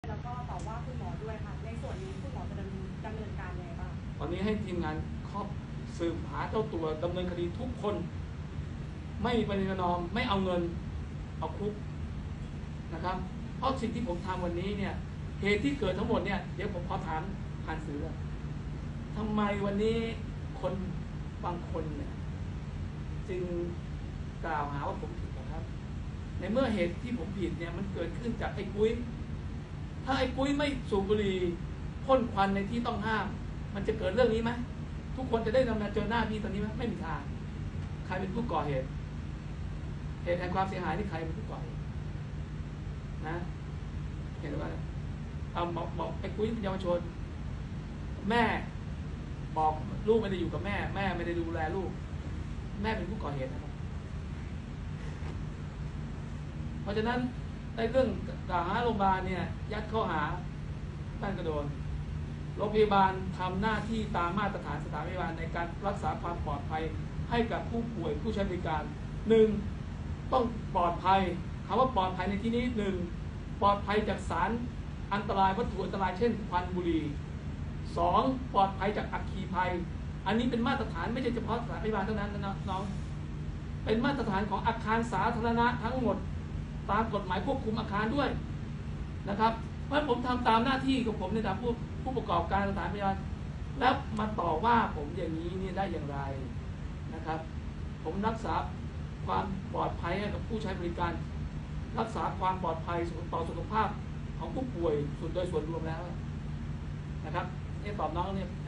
แล้วก็ตอบว่าคุณหมอด้วยค่ะในส่วนนี้คุณหมอจะดำเนินการยังไงบ้างตอนนี้ให้ทีมงานครอบสืบหาเจ้าตัวดำเนินคดีทุกคนไม่มีประเด็นประนอมไม่เอาเงินเอาคุกนะครับเพราะสิ่งที่ผมทำวันนี้เนี่ยเหตุที่เกิดทั้งหมดเนี่ยเดี๋ยวผมขอถามผ่านสื่อทำไมวันนี้คนบางคนเนี่ยจึงกล่าวหาว่าผมผิดนะครับในเมื่อเหตุที่ผมผิดเนี่ยมันเกิดขึ้นจากไอ้ปุ้ยถ้าไอ้ปุ้ยไม่สูบบุหรี่พ่นควันในที่ต้องห้ามมันจะเกิดเรื่องนี้ไหมทุกคนจะได้นำมาเจอหน้าพี่ตอนนี้ไหมไม่มีทางใครเป็นผู้ก่อเหตุเหตุแห่งความเสียหายที่ใครเป็นผู้ก่อเหตุนะเห็นว่าบอกไอ้ปุ้ยเป็นเยาวชนแม่บอกลูกไม่ได้อยู่กับแม่ไม่ได้ดูแลลูกแม่เป็นผู้ก่อเหตุนะครับเพราะฉะนั้นในเรื่องกล่าวหาโรงพยาบาลเนี่ยยัดข้อหาท่านก็โดนโรงพยาบาลทำหน้าที่ตามมาตรฐานสถานพยาบาลในการรักษาความปลอดภัยให้กับผู้ป่วยผู้ใช้บริการ1ต้องปลอดภัยคำว่าปลอดภัยในที่นี้1ปลอดภัยจากสารอันตรายวัตถุอันตรายเช่นควันบุหรี่2ปลอดภัยจากอัคคีภัยอันนี้เป็นมาตรฐานไม่ใช่เฉพาะสถานพยาบาลเท่านั้นนะน้องเป็นมาตรฐานของอาคารสาธารณะทั้งหมดตามกฎหมายควบคุมอาคารด้วยนะครับเพราะผมทำตามหน้าที่ของผมในฐานะผู้ประกอบการสถานพยาบาลแล้วมาต่อว่าผมอย่างนี้นี่ได้อย่างไรนะครับผมรักษาความปลอดภัยให้กับผู้ใช้บริการรักษาความปลอดภัยต่อสุขภาพของผู้ป่วยโดยส่วนรวมแล้วนะครับนี่ตอบน้องเนี่ย